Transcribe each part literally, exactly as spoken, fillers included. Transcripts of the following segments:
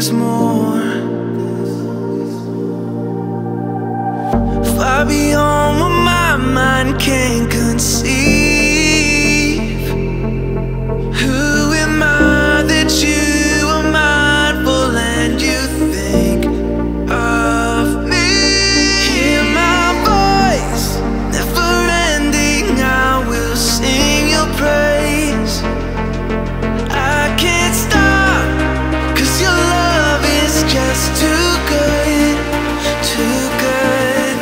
there's more, far beyond what my mind can conceive. Who am I that you are mindful and you think of me? Hear my voice, never ending, I will sing your praise. I can't stop, 'cause your love is just too good, too good.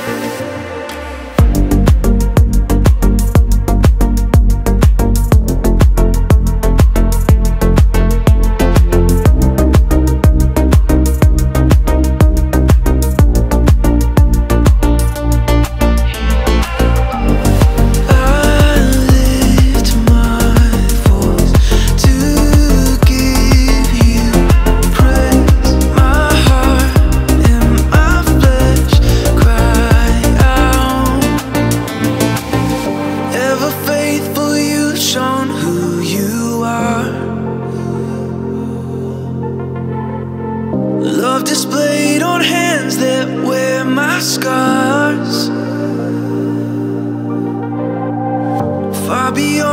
Love displayed on hands that wear my scars, far beyond